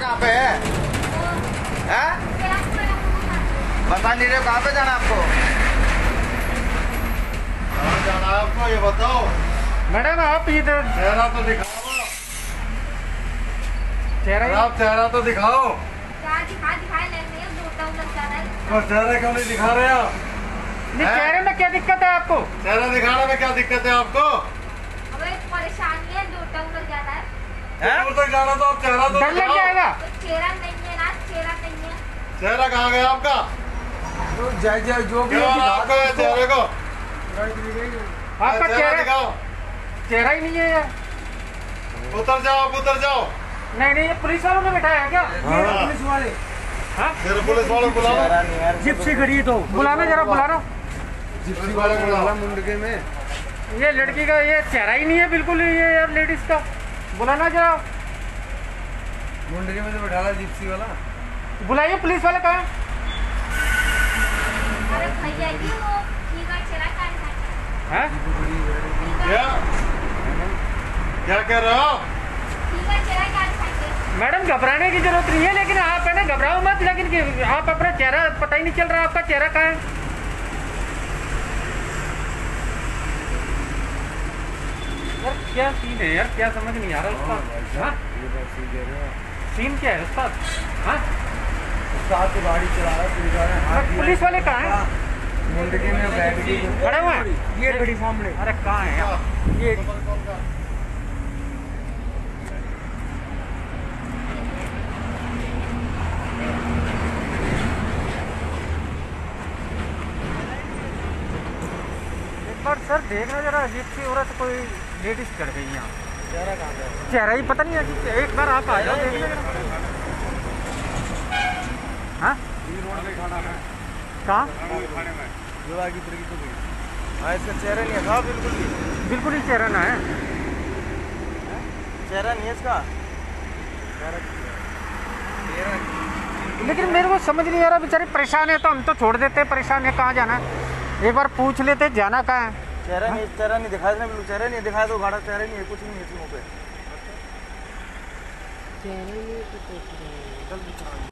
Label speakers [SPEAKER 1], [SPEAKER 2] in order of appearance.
[SPEAKER 1] कहाँ पे है? बता नहीं रहे कहाँ पे जाना आपको?
[SPEAKER 2] कहाँ जाना है आपको ये बताओ।
[SPEAKER 3] मैडम आप इधर
[SPEAKER 2] चेहरा तो दिखाओ। आप चेहरा तो दिखाओ। तो चेहरा क्यों नहीं दिखा रहे आप?
[SPEAKER 3] चेहरे में क्या दिक्कत है आपको?
[SPEAKER 2] चेहरा दिखाने में क्या दिक्कत है आपको?
[SPEAKER 4] परेशानी है, दूर तक जाना है।
[SPEAKER 2] दूर तक जाना तो आप चेहरा तो
[SPEAKER 3] डर लग
[SPEAKER 2] दिखाओ।
[SPEAKER 3] जाएगा।
[SPEAKER 4] चेहरा नहीं है ना, चेहरा नहीं है।
[SPEAKER 2] चेहरा कहाँ गया आपका?
[SPEAKER 1] जो भी
[SPEAKER 2] क्यों आपका है चेहरे को?
[SPEAKER 3] आपका चेहरा
[SPEAKER 2] दिखाओ।
[SPEAKER 3] चेहरा ही नहीं है यार।
[SPEAKER 2] उतर जाओ उतर जाओ।
[SPEAKER 3] नहीं नहीं, ये पुलिस वालों ने बैठाया है क्या?
[SPEAKER 2] हाँ।
[SPEAKER 3] पुलिस वाले? हाँ,
[SPEAKER 2] फिर पुलिस वाले बुलाओ।
[SPEAKER 3] जिप्सी खड़ी है तो बुलाना, जरा बुलाना।
[SPEAKER 2] जिप्सी वाले बुलाओ।
[SPEAKER 1] मुंडके में
[SPEAKER 3] ये लड़की का ये चेहरा ही नहीं है बिल्कुल, ये यार लेडीज का। बुलाना जरा,
[SPEAKER 1] मुंडके में तो बैठा जिप्सी वाला।
[SPEAKER 3] बुलाइए पुलिस वाला। कहाँ
[SPEAKER 4] अरे भैया जी वो ठीक है, चेहरा का
[SPEAKER 3] है?
[SPEAKER 2] क्या क्या कह रहे हो?
[SPEAKER 4] ठीक है, चेहरा का दिखाएंगे।
[SPEAKER 3] मैडम घबराने की जरूरत नहीं है, लेकिन आप है ना घबराओ मत, लेकिन आप अपना चेहरा पता ही नहीं चल रहा आपका चेहरा कहाँ है। यार क्या सीन है यार, क्या समझ नहीं आ रहा उसका। हाँ? सीन क्या है उसका? हाँ?
[SPEAKER 1] गाड़ी चला रहा है,
[SPEAKER 3] पुलिस वाले कहाँ हैं?
[SPEAKER 1] मुंडके में बैठ के
[SPEAKER 3] खड़े हुए हैं?
[SPEAKER 1] ये खड़ी सामने।
[SPEAKER 3] अरे कहाँ है यार? ये एक बार सर देखना जरा, अजीब सी औरत कोई लेडीज चढ़ गई यहाँ।
[SPEAKER 1] चेहरा कहाँ पे?
[SPEAKER 3] चेहरा ही पता नहीं है। एक बार आप आ जाओ देखना जरा। हाँ कहाँ?
[SPEAKER 1] जो आगे तरह की तो गई। हाँ, इसका चेहरा नहीं है साहब, बिल्कुल भी।
[SPEAKER 3] बिल्कुल ही चेहरा ना है।
[SPEAKER 1] चेहरा नहीं है इसका।
[SPEAKER 3] लेकिन मेरे को समझ नहीं आ रहा, बेचारे परेशान है तो हम तो छोड़ देते, परेशान है कहाँ जाना है एक बार पूछ लेते जाना कहाँ है।
[SPEAKER 1] चेहरा नहीं दिखाया ना, बिल्कुल चेहरा नहीं दिखाया तो गाड़ा चेहरा नहीं है, कुछ नहीं है इसमें पे।